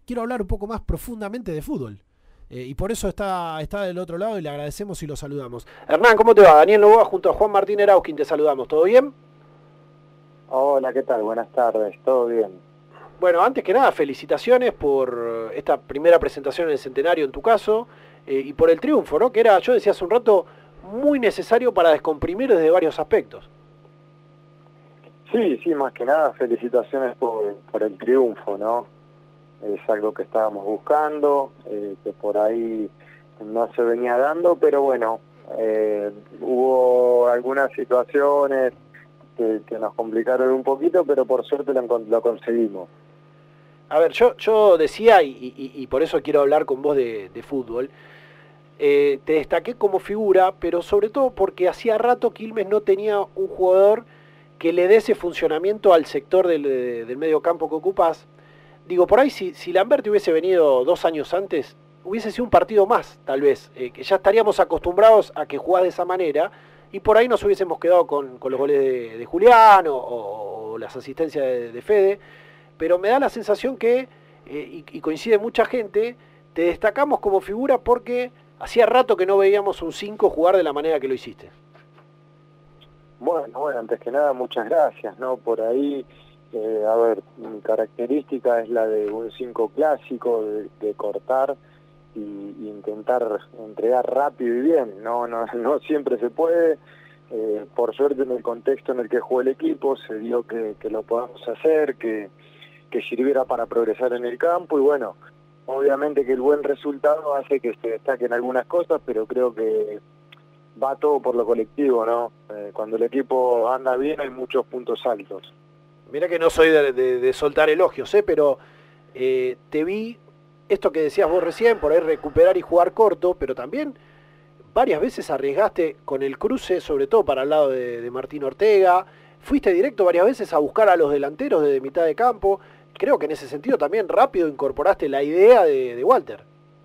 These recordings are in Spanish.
quiero hablar un poco más profundamente de fútbol. Y por eso está del otro lado y le agradecemos y lo saludamos. Hernán, ¿cómo te va? Daniel Novoa junto a Juan Martín Erauskin te saludamos. ¿Todo bien? Hola, ¿qué tal? Buenas tardes, ¿todo bien? Bueno, antes que nada, felicitaciones por esta primera presentación en el Centenario en tu caso y por el triunfo, ¿no? Que era, yo decía hace un rato, muy necesario para descomprimir desde varios aspectos. Sí, más que nada felicitaciones por el triunfo, ¿no? Es algo que estábamos buscando, que por ahí no se venía dando, pero bueno, hubo algunas situaciones que nos complicaron un poquito, pero por suerte lo conseguimos. A ver, yo decía, y por eso quiero hablar con vos de fútbol, te destaqué como figura, pero sobre todo porque hacía rato Quilmes no tenía un jugador que le dé ese funcionamiento al sector del medio campo que ocupás. Digo, por ahí si Lamberti hubiese venido 2 años antes, hubiese sido un partido más, tal vez, que ya estaríamos acostumbrados a que jugás de esa manera, y por ahí nos hubiésemos quedado con los goles de Julián o las asistencias de Fede, pero me da la sensación que, y coincide mucha gente, te destacamos como figura porque hacía rato que no veíamos un 5 jugar de la manera que lo hiciste. Bueno, antes que nada, muchas gracias, ¿no? Por ahí, a ver, mi característica es la de un 5 clásico, de cortar y intentar entregar rápido y bien, no siempre se puede. Por suerte, en el contexto en el que jugó el equipo, se dio que lo podamos hacer, que sirviera para progresar en el campo, y bueno, obviamente que el buen resultado hace que se destaquen algunas cosas, pero creo que va todo por lo colectivo, ¿no? Cuando el equipo anda bien hay muchos puntos altos. Mirá que no soy de soltar elogios, pero te vi, esto que decías vos recién, por ahí recuperar y jugar corto, pero también varias veces arriesgaste con el cruce, sobre todo para el lado de Martín Ortega, fuiste directo varias veces a buscar a los delanteros desde mitad de campo, creo que en ese sentido también rápido incorporaste la idea de Walter.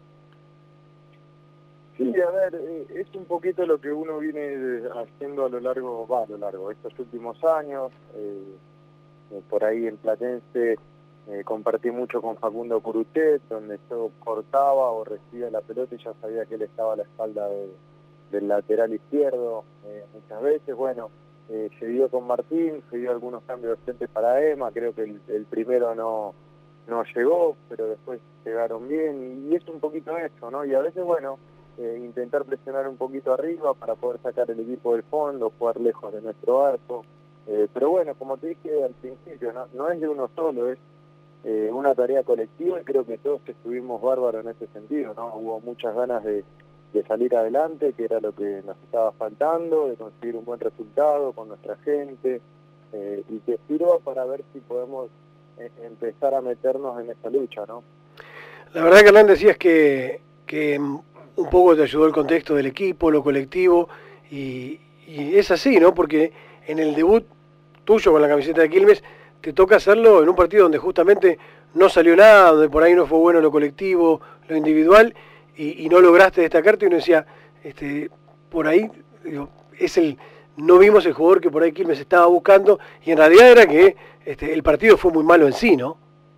Sí, a ver, es un poquito lo que uno viene haciendo a lo largo, estos últimos años. Por ahí en Platense compartí mucho con Facundo Curuchet, donde yo cortaba o recibía la pelota y ya sabía que él estaba a la espalda del lateral izquierdo muchas veces. Bueno, se dio con Martín, se dio algunos cambios de frente para Emma, creo que el primero no llegó, pero después llegaron bien, y es un poquito eso, ¿no? Y a veces, bueno, intentar presionar un poquito arriba para poder sacar el equipo del fondo, jugar lejos de nuestro arco. Pero bueno, como te dije al principio, no es de uno solo, es una tarea colectiva, y creo que todos estuvimos bárbaros en ese sentido, ¿no? Hubo muchas ganas de salir adelante, que era lo que nos estaba faltando, de conseguir un buen resultado con nuestra gente, y que sirva para ver si podemos empezar a meternos en esa lucha, ¿no? La verdad que Hernán decías que un poco te ayudó el contexto del equipo, lo colectivo, y es así, ¿no? Porque en el debut tuyo con la camiseta de Quilmes te toca hacerlo en un partido donde justamente no salió nada, donde por ahí no fue bueno lo colectivo, lo individual, y no lograste destacarte, y uno decía, por ahí, digo, no vimos el jugador que por ahí Quilmes estaba buscando, y en realidad era que el partido fue muy malo en sí, ¿no?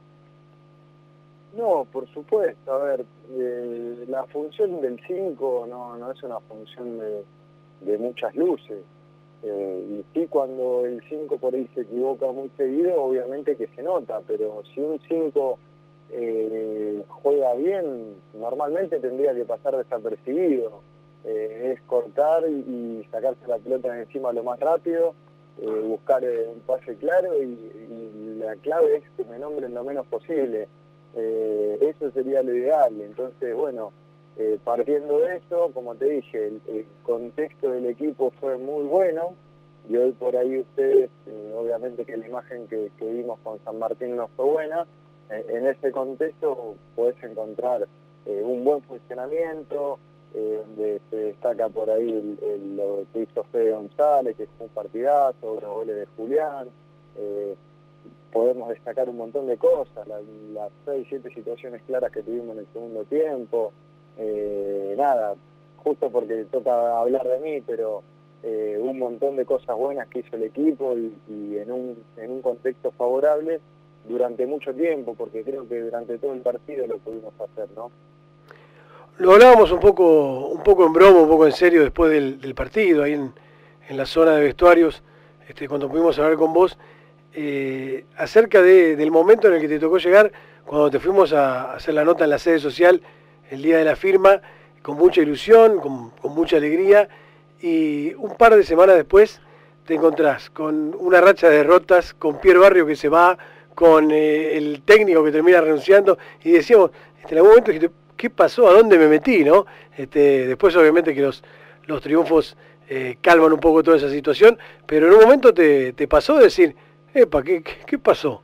No, por supuesto. A ver, la función del 5 no es una función de muchas luces. Y sí, cuando el 5 por ahí se equivoca muy seguido, obviamente que se nota, pero si un 5 juega bien, normalmente tendría que pasar desapercibido. Es cortar y sacarse la pelota de encima lo más rápido, buscar un pase claro, y la clave es que me nombren lo menos posible. Eso sería lo ideal. Entonces, bueno, partiendo de eso, como te dije, el contexto del equipo fue muy bueno, y hoy por ahí ustedes, obviamente que la imagen que vimos con San Martín no fue buena. En ese contexto podés encontrar un buen funcionamiento, donde se destaca por ahí lo que hizo Fede González, que fue un partidazo, los goles de Julián. Podemos destacar un montón de cosas, las 6, 7 situaciones claras que tuvimos en el segundo tiempo. Nada, justo porque toca hablar de mí, pero un montón de cosas buenas que hizo el equipo, y en un contexto favorable, durante mucho tiempo, porque creo que durante todo el partido lo pudimos hacer, ¿no? Lo hablábamos un poco en broma, un poco en serio después del partido, ahí en la zona de vestuarios, cuando pudimos hablar con vos, acerca del momento en el que te tocó llegar, cuando te fuimos a hacer la nota en la sede social el día de la firma, con mucha ilusión, con mucha alegría, y un par de semanas después te encontrás con una racha de derrotas, con Pierre Barrio que se va, con el técnico que termina renunciando, y decíamos, en algún momento dijiste, ¿qué pasó? ¿A dónde me metí? ¿No? Después obviamente que los triunfos calman un poco toda esa situación, pero en un momento te pasó de decir, epa, ¿qué pasó?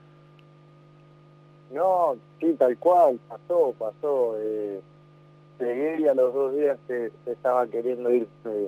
No, sí, tal cual, pasó. Llegué y a los 2 días se estaba queriendo ir,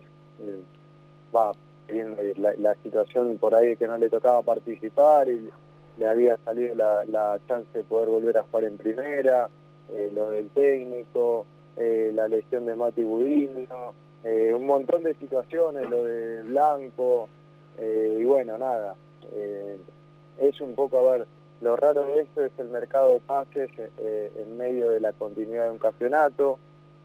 queriendo ir. La situación por ahí que no le tocaba participar y le había salido la chance de poder volver a jugar en primera, lo del técnico, la lesión de Mati Budino, un montón de situaciones, lo de Blanco, y bueno, nada, es un poco, a ver, lo raro de esto es el mercado de pases en medio de la continuidad de un campeonato.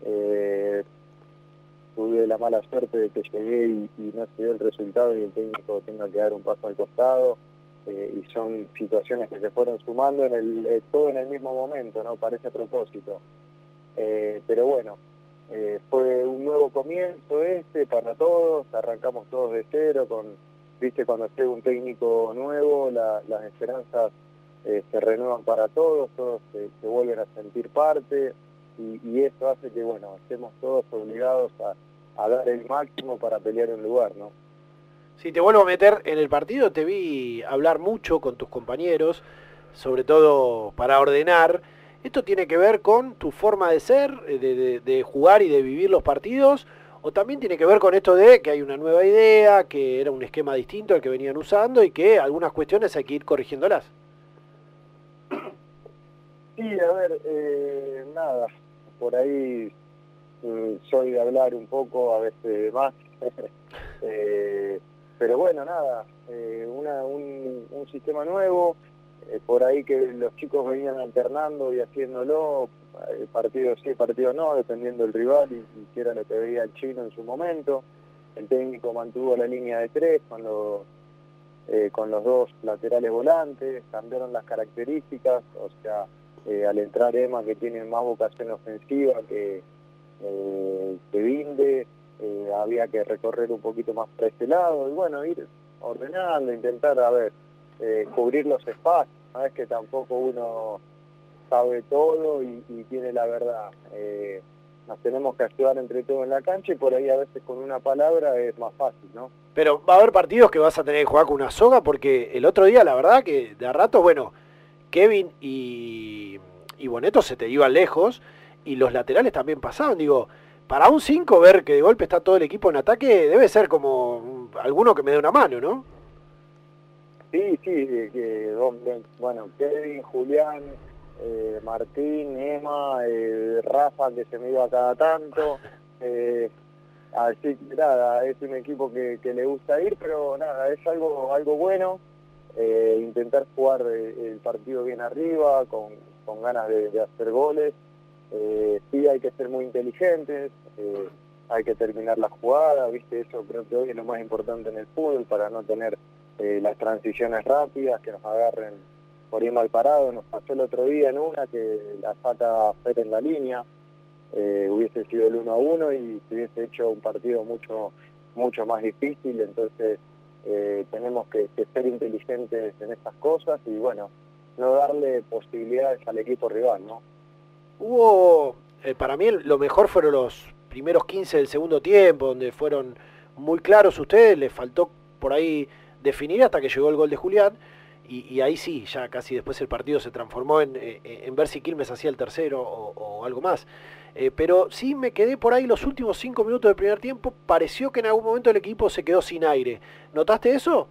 Tuve la mala suerte de que llegué y no se dio el resultado y el técnico tenga que dar un paso al costado, y son situaciones que se fueron sumando todo en el mismo momento, ¿no? Parece a propósito. Pero bueno, fue un nuevo comienzo para todos, arrancamos todos de cero, viste, cuando llega un técnico nuevo, las esperanzas se renuevan para todos se vuelven a sentir parte, y eso hace que, bueno, estemos todos obligados a dar el máximo para pelear un lugar, ¿no? Si te vuelvo a meter en el partido, te vi hablar mucho con tus compañeros, sobre todo para ordenar. ¿Esto tiene que ver con tu forma de ser, de jugar y de vivir los partidos? ¿O también tiene que ver con esto de que hay una nueva idea, que era un esquema distinto al que venían usando y que algunas cuestiones hay que ir corrigiéndolas? Sí, a ver, nada, por ahí soy de hablar un poco, a veces más, pero bueno, nada, un sistema nuevo, por ahí que los chicos venían alternando y haciéndolo, partido sí, partido no, dependiendo del rival y que era lo que veía el Chino en su momento. El técnico mantuvo la línea de 3 con los 2 laterales volantes, cambiaron las características, o sea, al entrar Emma, que tiene más vocación ofensiva que Binde, había que recorrer un poquito más para este lado, y bueno, ir ordenando, intentar, a ver, cubrir los espacios. No es que tampoco uno sabe todo y tiene la verdad. Nos tenemos que ayudar entre todos en la cancha, y por ahí a veces con una palabra es más fácil, ¿no? Pero va a haber partidos que vas a tener que jugar con una soga, porque el otro día, la verdad, que de a rato, bueno, Kevin y Boneto se te iban lejos, y los laterales también pasaban. Digo, para un 5 ver que de golpe está todo el equipo en ataque, debe ser como alguno que me dé una mano, ¿no? Sí, bueno, Kevin, Julián, Martín, Emma, Rafa, que se me iba cada tanto, así que nada, es un equipo que le gusta ir, pero nada, es algo bueno, intentar jugar el partido bien arriba, con ganas de hacer goles. Sí, hay que ser muy inteligentes, hay que terminar la jugada, viste, eso creo que hoy es lo más importante en el fútbol, para no tener las transiciones rápidas que nos agarren por ir mal parado. Nos pasó el otro día en una que la saca Fer en la línea, hubiese sido el 1-1 y se hubiese hecho un partido mucho más difícil. Entonces tenemos que ser inteligentes en estas cosas y bueno, no darle posibilidades al equipo rival, ¿no? Hubo, para mí lo mejor fueron los primeros 15 del segundo tiempo, donde fueron muy claros ustedes, les faltó por ahí definir hasta que llegó el gol de Julián, y ahí sí, ya casi después el partido se transformó en ver si Quilmes hacía el tercero o algo más. Pero sí me quedé por ahí los últimos 5 minutos del primer tiempo, pareció que en algún momento el equipo se quedó sin aire. ¿Notaste eso?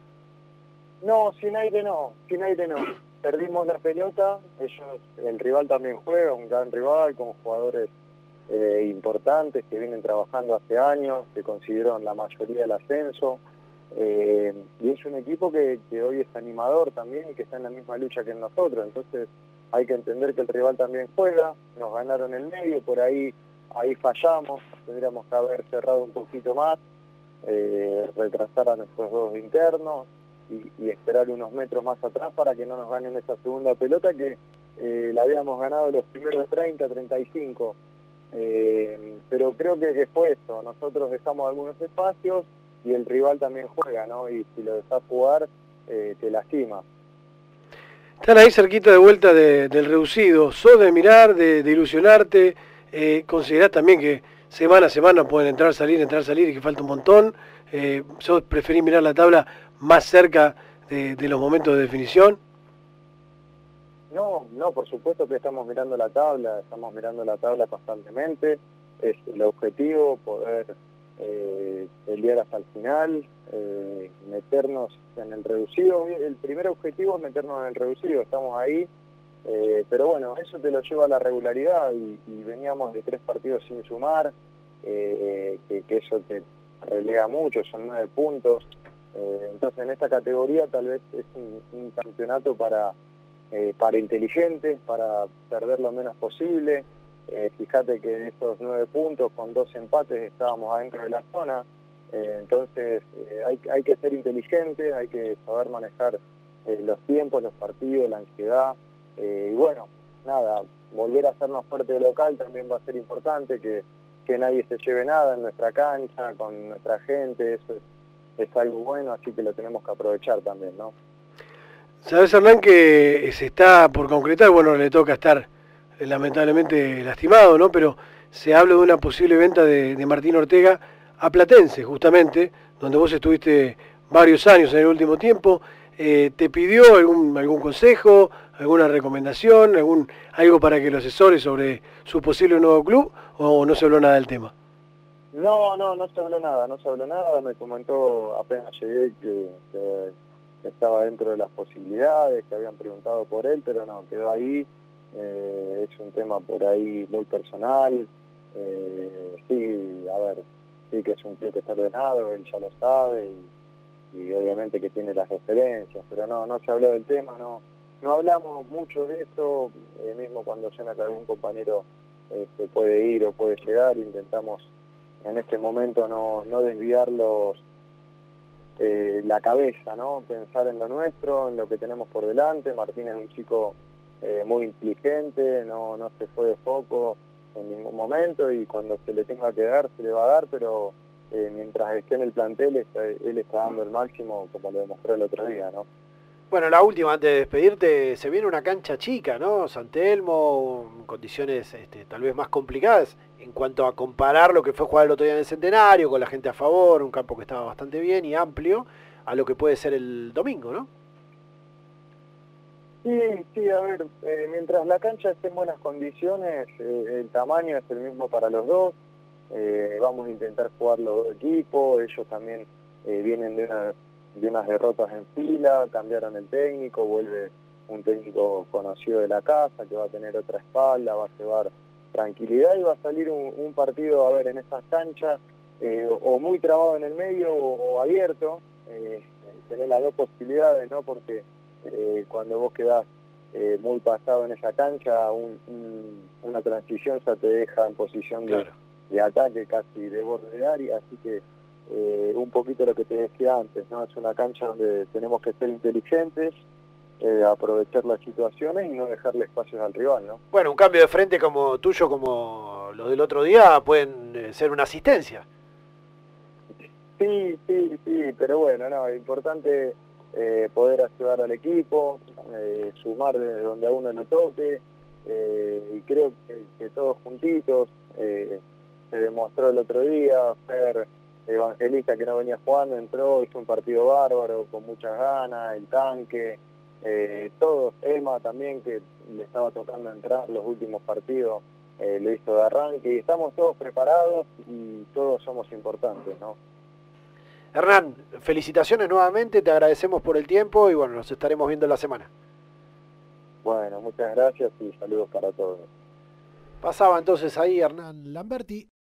No, sin aire no. Perdimos la pelota, el rival también juega, un gran rival con jugadores importantes que vienen trabajando hace años, que consiguieron la mayoría del ascenso. Y es un equipo que hoy es animador también y que está en la misma lucha que nosotros, entonces hay que entender que el rival también juega, nos ganaron el medio, por ahí fallamos, tendríamos que haber cerrado un poquito más, retrasar a nuestros dos internos y esperar unos metros más atrás para que no nos ganen esa segunda pelota que la habíamos ganado los primeros 30, 35. Pero creo que fue eso, nosotros dejamos algunos espacios y el rival también juega, ¿no? Y si lo dejas jugar, te lastima. Están ahí cerquita de vuelta del reducido. ¿Sos de mirar, de ilusionarte? ¿Considerás también que semana a semana pueden entrar, salir y que falta un montón? ¿Sos preferís mirar la tabla más cerca de los momentos de definición? No, por supuesto que estamos mirando la tabla constantemente. Es el objetivo poder pelear hasta el final, meternos en el reducido. El primer objetivo es meternos en el reducido, estamos ahí, pero bueno, eso te lo lleva a la regularidad y veníamos de 3 partidos sin sumar, que eso te relega mucho, son 9 puntos. Entonces en esta categoría tal vez es un campeonato para inteligentes, para perder lo menos posible. Fíjate que de esos 9 puntos con 2 empates estábamos adentro de la zona, entonces hay que ser inteligente, hay que saber manejar los tiempos, los partidos, la ansiedad, y bueno, nada, volver a hacernos fuerte de local también va a ser importante, que nadie se lleve nada en nuestra cancha, con nuestra gente, eso es algo bueno, así que lo tenemos que aprovechar también, ¿no? Sabés, Hernán, que se está por concretar, bueno, le toca estar lamentablemente lastimado, ¿no? Pero se habla de una posible venta de Martín Ortega a Platense, justamente, donde vos estuviste varios años en el último tiempo. ¿Te pidió algún consejo, alguna recomendación, algo para que lo asesore sobre su posible nuevo club, o no se habló nada del tema? No se habló nada, me comentó apenas llegué que estaba dentro de las posibilidades, que habían preguntado por él, pero no, quedó ahí. Es un tema por ahí muy personal. Sí, a ver, sí que es un club que está ordenado, él ya lo sabe y obviamente que tiene las referencias, pero no se habló del tema, no hablamos mucho de eso, mismo cuando suena que algún compañero puede ir o puede llegar, intentamos en este momento no desviarlos la cabeza, ¿no? Pensar en lo nuestro, en lo que tenemos por delante. Martín es un chico muy inteligente, no se fue de foco en ningún momento y cuando se le tenga que dar, se le va a dar, pero mientras esté en el plantel, él está dando el máximo, como lo demostró el otro día, ¿no? Bueno, la última, antes de despedirte, se viene una cancha chica, ¿no? San Telmo, condiciones tal vez más complicadas en cuanto a comparar lo que fue jugar el otro día en el Centenario, con la gente a favor, un campo que estaba bastante bien y amplio, a lo que puede ser el domingo, ¿no? Sí, a ver, mientras la cancha esté en buenas condiciones, el tamaño es el mismo para los dos, vamos a intentar jugar los dos equipos, ellos también vienen de unas derrotas en fila, cambiaron el técnico, vuelve un técnico conocido de la casa que va a tener otra espalda, va a llevar tranquilidad y va a salir un partido, a ver, en esas canchas, o muy trabado en el medio o abierto, tener las dos posibilidades, ¿no? Porque cuando vos quedás muy pasado en esa cancha, una transición ya te deja en posición de ataque, casi de borde de área, así que un poquito lo que te decía antes, ¿no? Es una cancha donde tenemos que ser inteligentes, aprovechar las situaciones y no dejarle espacios al rival, ¿no? Bueno, un cambio de frente como tuyo, como los del otro día, pueden ser una asistencia. Sí, pero bueno, no, es importante poder ayudar al equipo, sumar desde donde a uno le toque, y creo que todos juntitos, se demostró el otro día, Fer Evangelista, que no venía jugando, entró, hizo un partido bárbaro, con muchas ganas, el tanque, todos, Emma también, que le estaba tocando entrar los últimos partidos, lo hizo de arranque, y estamos todos preparados y todos somos importantes, ¿no? Hernán, felicitaciones nuevamente, te agradecemos por el tiempo y bueno, nos estaremos viendo en la semana. Bueno, muchas gracias y saludos para todos. Pasaba entonces ahí Hernán Lamberti.